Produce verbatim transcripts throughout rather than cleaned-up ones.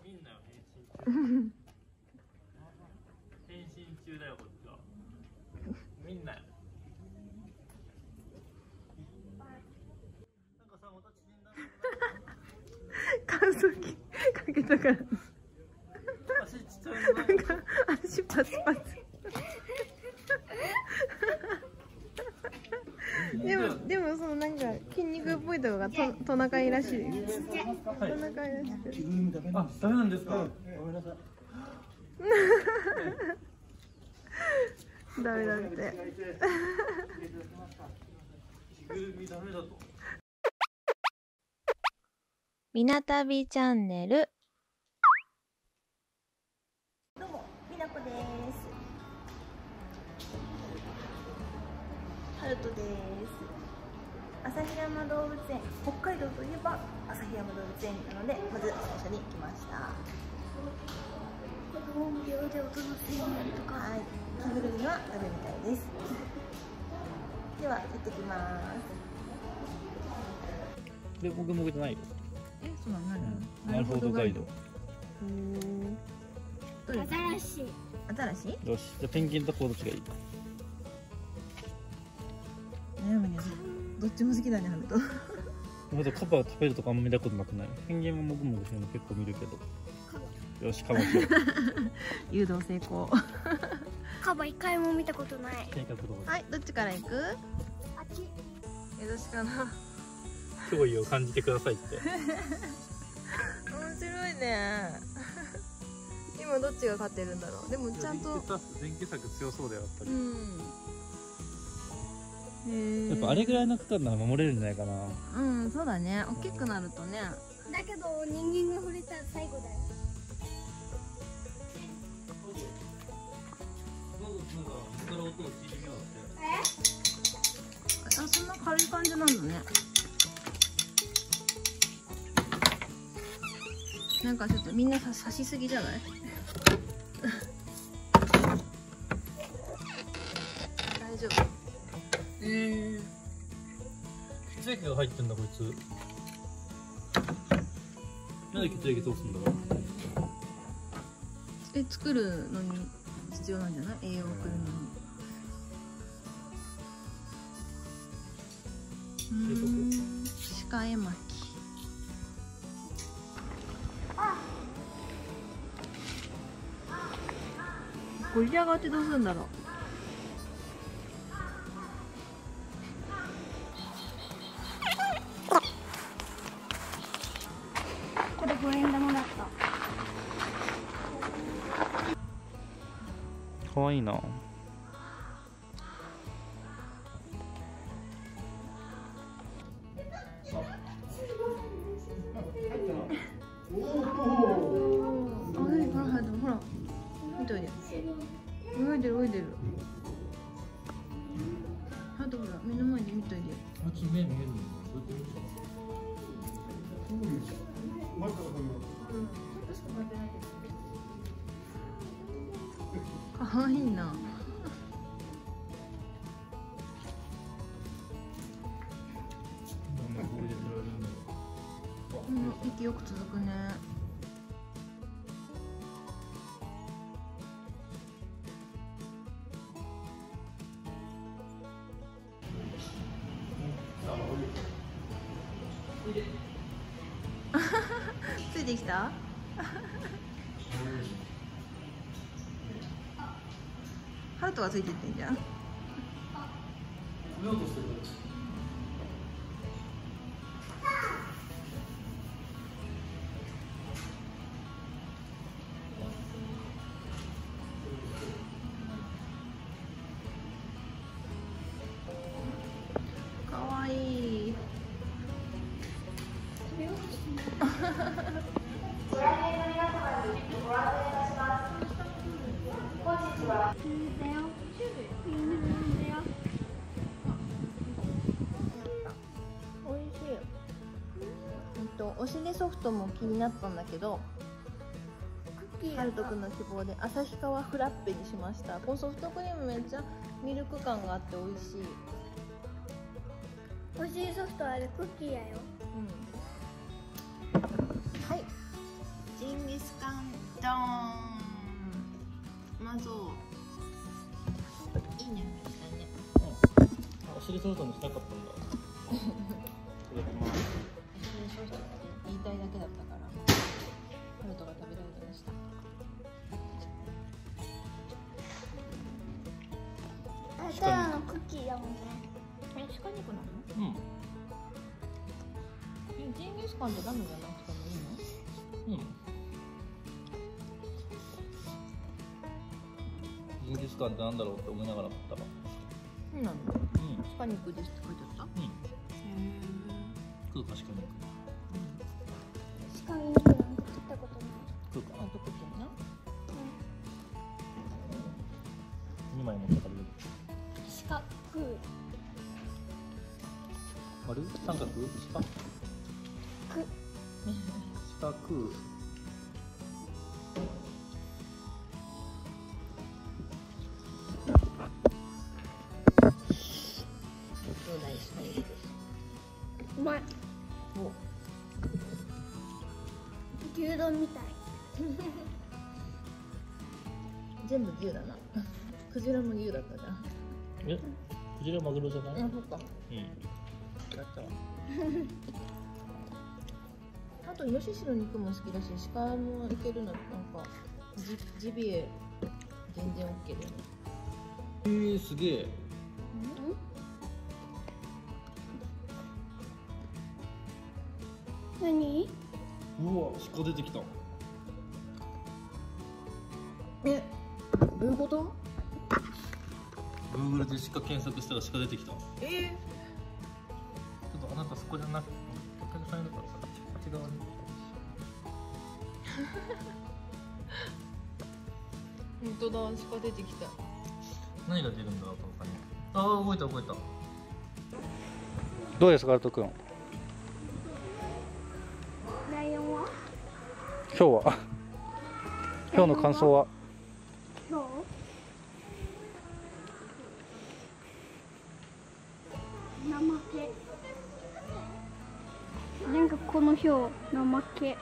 みんなよ変身中。変身中だよこっちは。みんなよ。なんかさまた縮んだ。 乾燥機かけたから。 足ちっちゃいな。 なんか足パツパツ。でもでもそのなんか筋肉っぽいところがトトナカイらしい。トナカイらしく。 あ、ダメなんですか。ごめんなさい。 ダメだって。 着ぐるみダメだと。 みなたびチャンネル。 どうも、みなこです。ハルトです。旭山動物園、北海道といえば旭山動物園なので、まず最初に来ました。本業で音の制限とか、はい、着ぐるみはダメみたいです。では、行ってきます。 で、僕もじゃないよ。 え、そうなの？ なるほどガイド。 新しい。新しい？ よし、じゃあペンギンとこうどっちがいい？ 悩むね。どっちも好きだね、ハルト。 まだカバ食べるとかあんま見たことなくない？ペンギンももぐもぐしてるの結構見るけど。よし、カバしよう。 誘導成功。 カバ一回も見たことない。 はい、どっちから行く？ あっち。 え、どっちかな。 脅威を感じてくださいって。 面白いね。今どっちが勝ってるんだろう。でもちゃんと。 電気柵強そうだよやっぱり。 うん。 やっぱあれぐらいの区間なら守れるんじゃないかな。 うん、そうだね。大きくなるとね。 だけど人間が触れたら最後だよ。 あ、そんな軽い感じなんだね。なんかちょっとみんなさ刺しすぎじゃない？大丈夫。 えー、血液が入ってんだこいつ。なんで血液通すんだろう。 え、作るのに必要なんじゃない？栄養を送るのに。うん、鹿絵巻。ゴリラ側ってどうするんだろう。 これ五円玉だった。 かわいいな。 泳いでる泳いでる。ハトほら目の前で見といてよ。 あっち目見えるの？ かわいいな。うん、息よく続くね。ついてきた？ハルトがついてってんじゃん。かわいい。おいしい。うんとおしりソフトも気になったんだけど、ハルトくんの希望で旭川フラッペにしました。このソフトクリームめっちゃミルク感があって美味しい。 おしりソフトあれクッキーやよ。 うん。はい。 ジンギスカンドーン。うまそう。いいね、したね。 お尻ソフトにしたかったんだ。いただきます。 言いたいだけだったからハルトが食べられるようにした。 あ、ただのクッキーだもんね。 え、鹿肉なの？ うん。 え、ジンギスカンってラムじゃなくてもいいの？ うん。ジンギスカンってなんだろうって思いながら食ったわ。 そうなの？ うん。 鹿肉ですって書いてあった？ うん。 へ食うか鹿肉。 鹿肉なんて食ったことない。 食うかー。あ、どこってんな？ 二枚持って食べる。 鹿食う。 丸？三角？鹿？ く。 鹿食う。 どうだい、鹿肉。 うまい。 お。 牛丼みたい。 全部牛だな。クジラも牛だったじゃん。 え？クジラマグロじゃない？ あ、そっか。 うん。やったわ。 あとイノシシの肉も好きだし、鹿もいけるの、なんかジジビエ全然 OK だよね。 えー、すげえ。 何？ うわ、鹿出てきた。 え、どういうこと？ Google で鹿検索したら鹿出てきた。ちょえっとあなたそこじゃなくて、お客さんいるからさ、あっち側に。 本当だ、鹿出てきた。 何が出るんだろうと他に。ああ、動いた動いた。どうですか、アルト君。 ライオンは？ 今日は今日の感想は？ どう？怠け。なんかこの表怠け。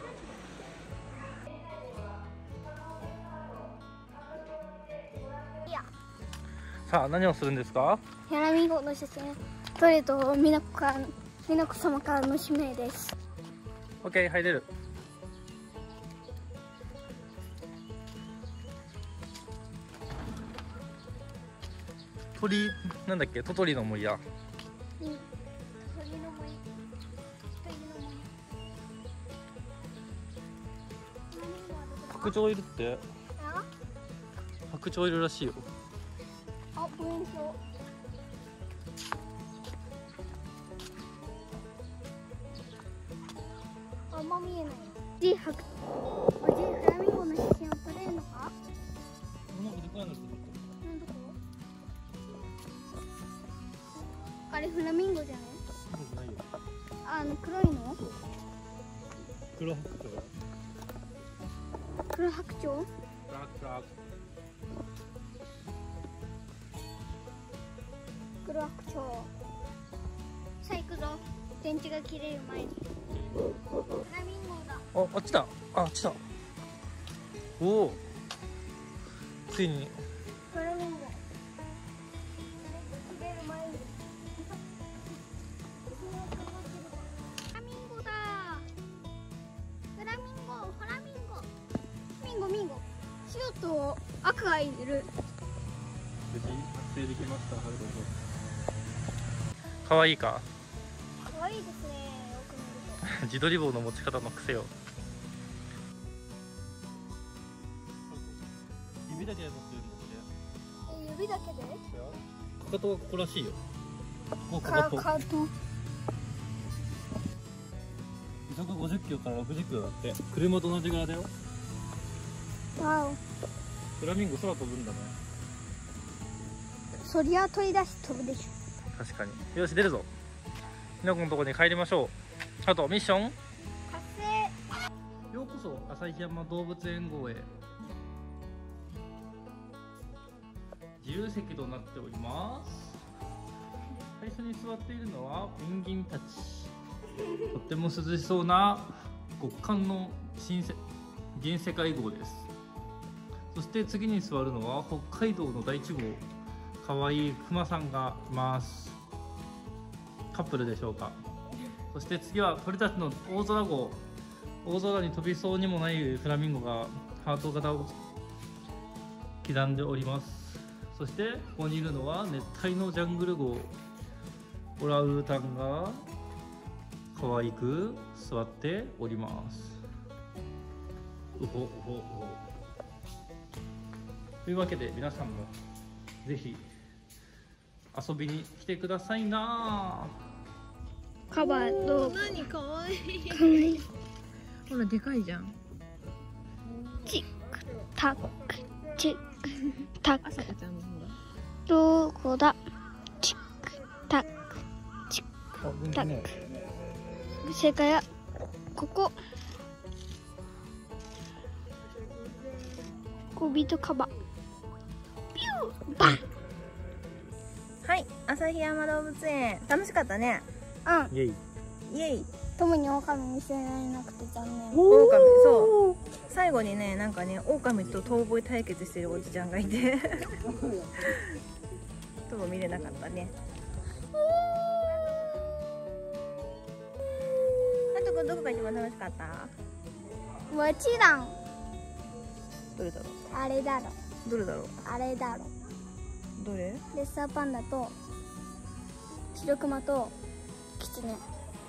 さあ、何をするんですか？ フラミンゴの写真撮れと美奈子から美奈子様からの指名です。 オッケー、入れる。鳥なんだっけ、トトリの森や。 うん。鳥の森。鳥の森。 白鳥いるって。 あ？ 白鳥いるらしいよ。 あ、望遠鏡。あんま見えない。ジー白おじいフラミンゴの写真を撮れるのか？ なんかでかいの来る。 うん、どこ？あれフラミンゴじゃない？ ないよ。 あの黒いの？ 黒白鳥。 黒白鳥？ ブラックブラック。 黒白鳥。さあ行くぞ。電池が切れる前に。フラミンゴだ。 あ、あっちだ。あ、あっちだ。おお。ついに。 フラミンゴ。切れる前に。フラミンゴだ。フラミンゴ、フラミンゴ。ミンゴミンゴ。白と赤がいる。 無事達成できました。ハルト君。可愛いか。 可愛いですね。よく見ると。 自撮り棒の持ち方の癖よ。指だけで持ってるんだって。 え、指だけで？ かかとはここらしいよ。ここかかかと。 かと。 時速ごじゅっキロからろくじゅっキロだって。車と同じ側だよ。 わお。 フラミンゴ空飛ぶんだね。 そりゃ取り出し飛ぶでしょ。 確かに。よし、出るぞ。ひなこのところに帰りましょう。あとミッション。 達成。 ようこそ旭山動物園号へ。自由席となっております。最初に座っているのはペンギンたち。とっても涼しそうな極寒の新鮮銀世界号です。そして次に座るのは北海道の第一号、かわいいクマさんがいます。カップルでしょうか。そして次は鳥たちの大空号、大空に飛びそうにもないフラミンゴがハート型を刻んでおります。そしてここにいるのは熱帯のジャングル号、オランウータンが可愛く座っております。うほうほうほというわけで皆さんもぜひ遊びに来てくださいな。 カバどう？ 何かわいい。 かわいい。 ほらでかいじゃん。 チックタックチックタック。 あさこちゃんの方が。 どこだ？チックタックチックタック。正解はここ。小人カバ。ピューバン。 はい、旭山動物園楽しかったね。 うん。 イエイ。 イエイ。 共に狼見せられなくて残念。 狼、そう最後にね、なんかね、狼と遠吠え対決してるおじちゃんがいてとも見れなかったね。あとこどこが一番楽しかった？ もちろんどれだろあれだろ。 うどれだろうあれだろ。 どれ？ レッサーパンダと白クマとキツネ。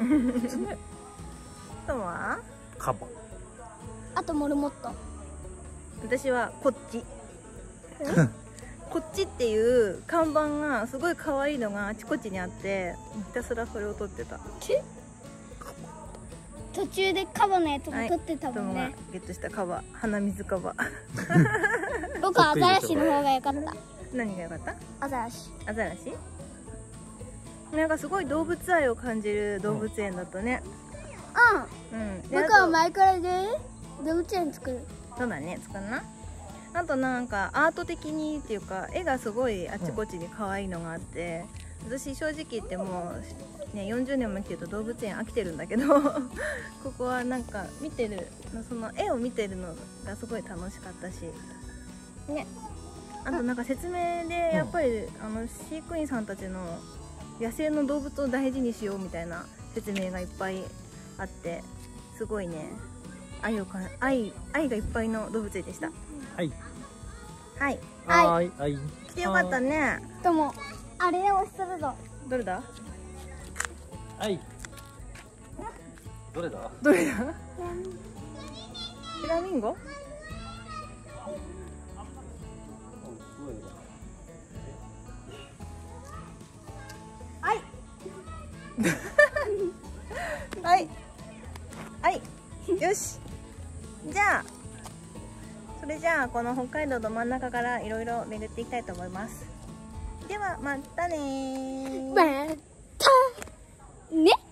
とはカバ。 あとモルモット。 私はこっちこっちっていう看板がすごい可愛いのがあちこちにあって、ひたすらそれを撮ってた。 途中でカバのやつもはい撮ってたもんね。 ゲットしたカバ、鼻水カバ僕はアザラシの方が良かった。 何が良かった？ アザラシ。 アザラシ？なんかすごい動物愛を感じる動物園だったね。 うん。 うん。で僕はあと前からで動物園作る。 そうだね、作んな。あとなんかアート的にっていうか絵がすごいあちこちに可愛いのがあって、私正直言ってもうねよんじゅうねんも来てると動物園飽きてるんだけどここはなんか見てるその絵を見てるのがすごい楽しかったしね。あとなんか説明でやっぱり、あの飼育員さんたちの野生の動物を大事にしようみたいな説明がいっぱいあって、すごいね愛をか愛愛がいっぱいの動物園でした。 はい。 はいはい。はい。 来てよかったね。 でもあれをするぞ。 どれだはい。どれだ？ どれだフラミンゴ？はいはいはいよし、じゃあそれじゃあこの北海道の真ん中からいろいろ巡っていきたいと思います。ではまたねー。 またね。